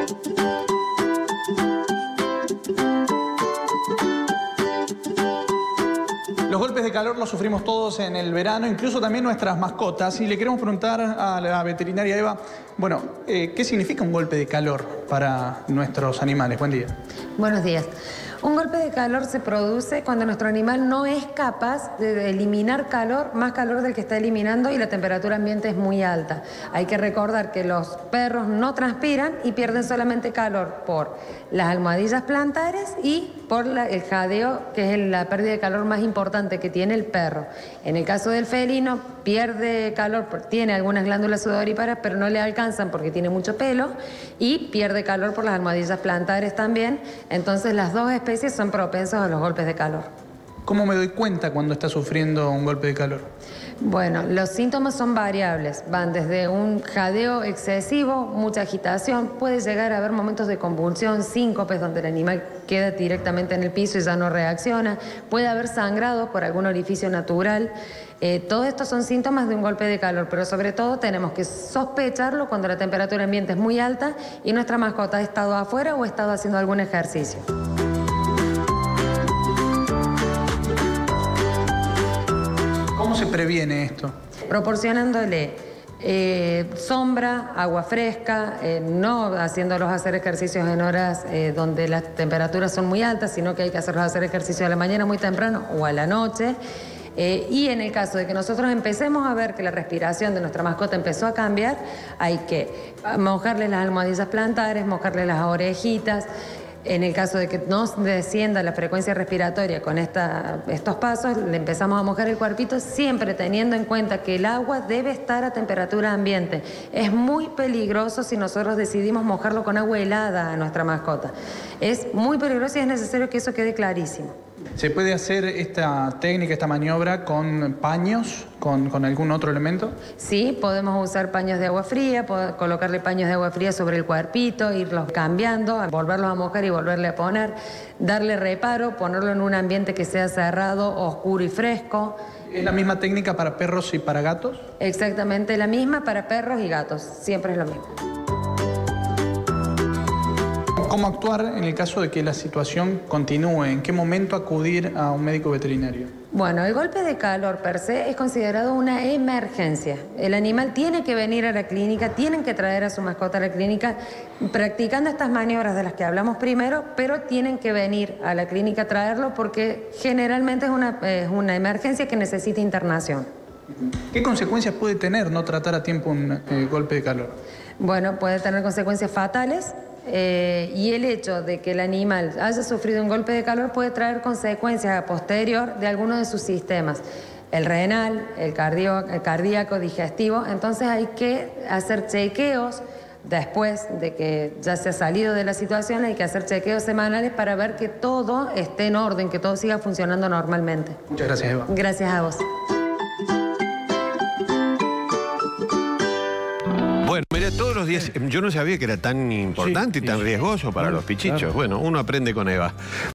Los golpes de calor los sufrimos todos en el verano, incluso también nuestras mascotas. Y le queremos preguntar a la veterinaria Eva, bueno, ¿qué significa un golpe de calor para nuestros animales? Buen día. Buenos días. Un golpe de calor se produce cuando nuestro animal no es capaz de eliminar calor, más calor del que está eliminando, y la temperatura ambiente es muy alta. Hay que recordar que los perros no transpiran y pierden solamente calor por las almohadillas plantares y por el jadeo, que es la pérdida de calor más importante que tiene el perro. En el caso del felino, pierde calor, tiene algunas glándulas sudoríparas, pero no le alcanzan porque tiene mucho pelo, y pierde calor por las almohadillas plantares también. Entonces las dos especies son propensos a los golpes de calor. ¿Cómo me doy cuenta cuando está sufriendo un golpe de calor? Bueno, los síntomas son variables, van desde un jadeo excesivo, mucha agitación, puede llegar a haber momentos de convulsión, síncopes, donde el animal queda directamente en el piso y ya no reacciona, puede haber sangrado por algún orificio natural. Todo esto son síntomas de un golpe de calor, pero sobre todo tenemos que sospecharlo cuando la temperatura ambiente es muy alta y nuestra mascota ha estado afuera o ha estado haciendo algún ejercicio. ¿Cómo se previene esto? Proporcionándole sombra, agua fresca, no haciéndolos hacer ejercicios en horas donde las temperaturas son muy altas, sino que hay que hacerlos hacer ejercicio a la mañana muy temprano o a la noche. Y en el caso de que nosotros empecemos a ver que la respiración de nuestra mascota empezó a cambiar, hay que mojarle las almohadillas plantares, mojarle las orejitas. En el caso de que no descienda la frecuencia respiratoria con estos pasos, le empezamos a mojar el cuerpito, siempre teniendo en cuenta que el agua debe estar a temperatura ambiente. Es muy peligroso si nosotros decidimos mojarlo con agua helada a nuestra mascota. Es muy peligroso y es necesario que eso quede clarísimo. ¿Se puede hacer esta técnica, esta maniobra con paños, con algún otro elemento? Sí, podemos usar paños de agua fría, colocarle paños de agua fría sobre el cuerpito, irlos cambiando, volverlos a mojar y volverle a poner, darle reparo, ponerlo en un ambiente que sea cerrado, oscuro y fresco. ¿Es la misma técnica para perros y para gatos? Exactamente la misma para perros y gatos, siempre es lo mismo. ¿Cómo actuar en el caso de que la situación continúe? ¿En qué momento acudir a un médico veterinario? Bueno, el golpe de calor per se es considerado una emergencia. El animal tiene que venir a la clínica, tienen que traer a su mascota a la clínica practicando estas maniobras de las que hablamos primero, pero tienen que venir a la clínica a traerlo porque generalmente es una emergencia que necesita internación. ¿Qué consecuencias puede tener no tratar a tiempo un golpe de calor? Bueno, puede tener consecuencias fatales. Y el hecho de que el animal haya sufrido un golpe de calor puede traer consecuencias a posterior de algunos de sus sistemas, el renal, el cardíaco, digestivo. Entonces hay que hacer chequeos después de que ya se ha salido de la situación, hay que hacer chequeos semanales para ver que todo esté en orden, que todo siga funcionando normalmente. Muchas gracias, Eva. Gracias a vos. Bueno, mira, todos los días, yo no sabía que era tan importante y tan riesgoso para los pichichos. Claro. Bueno, uno aprende con Eva.